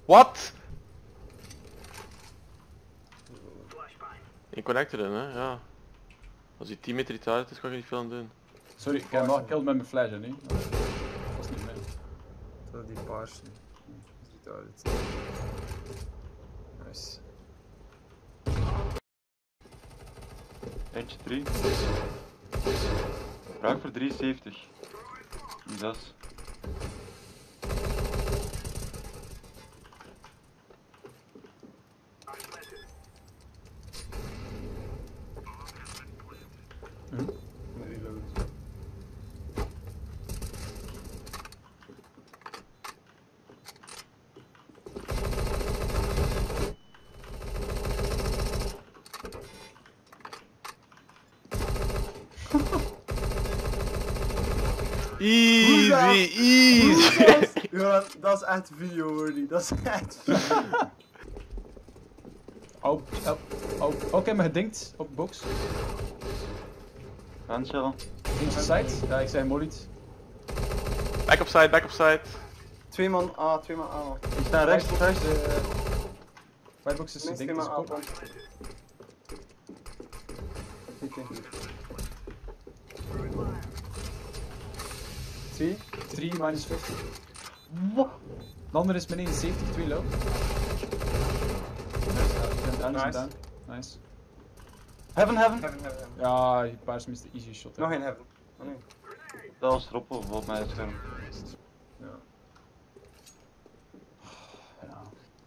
Wat? Ik connect erin, hè, ja. Als die 10 meter retarded is, kan ik niet veel aan doen. Sorry, ik heb hem wel gekilld met mijn flash, hè, niet? Dat was niet mee. Zo die paarse. Ziet eruit. Nice. Eentje 3. Vraag voor 73. Dat is. Reload. Easy, easy! Ja, dat is echt video worthy. Dat is echt video. Oh, ik heb me gedinkt op box. Gaan chillen. Eentje side. Ja, ik zei mollied. Back op side, back op side. 2 man A, 2 man A. Ik sta rechts, rechts. Whitebox is Minst 2 gedinkt, man dus A. kop. Zie? 3 minus 50. Wat? De andere is beneden 70, 2 low. Down, Nice. down. Nice. Heaven. Ja, die paars mist de easy shot. hè. Nog een heaven. Oh nee. Dat was erop op mijn scherm. Ja. Ja.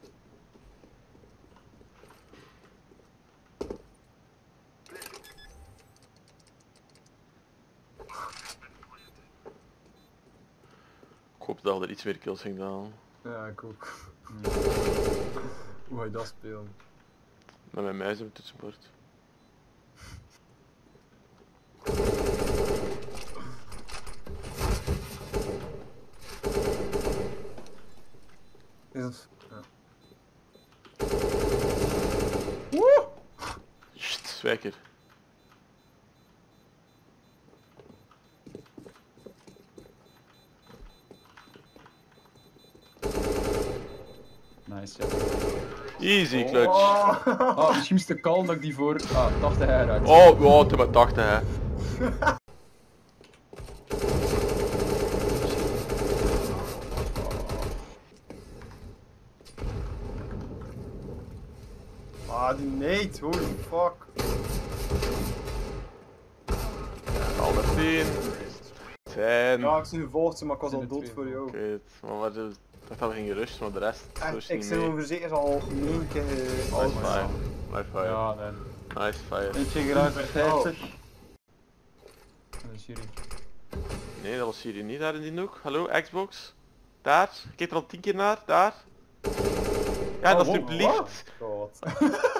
Ik hoop dat er iets meer kills ging halen. Ja, ik ook. Hoe ga je dat spelen? Met mijn muis op het toetsenbord. Is het? Ja. Sst, zwijker. Nice, ja. Easy clutch. Oh, misschien moest de call dat ik die voor 80 jaar uit. Oh, wow, het is maar 80 hè. Ah, die nade, holy fuck. Alle 10. 10. Ja, ik zie gevolgd, maar ik was Zijn al er dood twee voor jou. Oké, maar wat is... Ik dacht dat we gingen rushen, maar de rest zo is Echt, ik niet zit mee. over zeker al 9 keer Nice fire. Nice fire. Ja, nee. Nice fire. Eentje geraakt met 50. Dat is jullie. Nee, dat was hier niet daar in die hoek. Hallo, Xbox? Daar? Kijk er al 10 keer naar, daar? Ja, Oh, alsjeblieft. God.